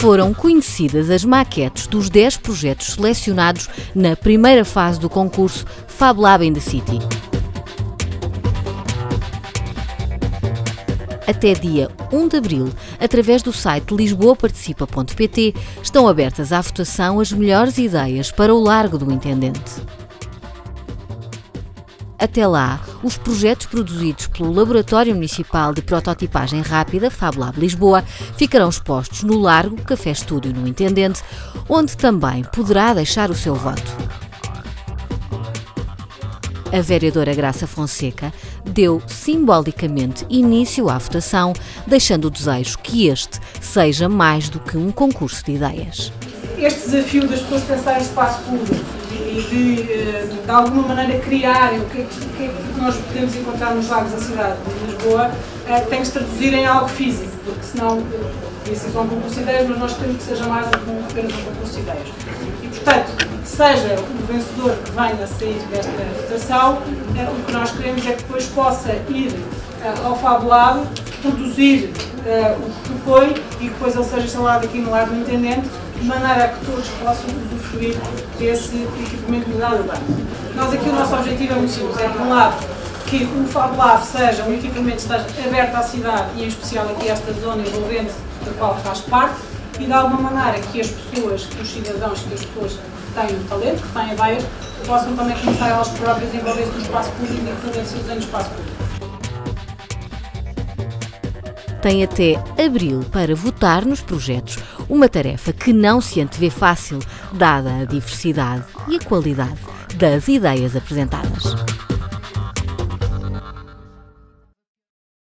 foram conhecidas as maquetes dos 10 projetos selecionados na primeira fase do concurso Fab Lab in the City. Até dia 1 de abril, através do site lisboaparticipa.pt, estão abertas à votação as melhores ideias para o Largo do Intendente. Até lá, os projetos produzidos pelo Laboratório Municipal de Prototipagem Rápida, Fab Lab Lisboa, ficarão expostos no Largo Café Estúdio no Intendente, onde também poderá deixar o seu voto. A vereadora Graça Fonseca deu simbolicamente início à votação, deixando o desejo que este seja mais do que um concurso de ideias. Este desafio das pessoas pensarem no espaço público e de alguma maneira criarem o que é que nós podemos encontrar nos lagos da cidade de Lisboa tem que se traduzir em algo físico, porque senão podia ser só um concurso de ideias, mas nós queremos que seja mais do que apenas um concurso de ideias. E, portanto, seja o vencedor que venha a sair desta votação, o que nós queremos é que depois possa ir ao Fab Lab, produzir o que propõe e que depois ele seja instalado aqui no Largo do Intendente, de maneira a que todos possam usufruir desse equipamento de mobilidade urbana. Nós aqui o nosso objetivo é muito simples, é, por um lado, que o Fab Lab seja um equipamento que esteja aberto à cidade e em especial aqui a esta zona envolvente da qual faz parte, e de alguma maneira que as pessoas, que os cidadãos, que as pessoas que têm talento, que têm ideias, possam também começar elas próprias a envolver-se no espaço público e fazer seus anos no espaço público. Tem até abril para votar nos projetos, uma tarefa que não se antevê fácil, dada a diversidade e a qualidade das ideias apresentadas.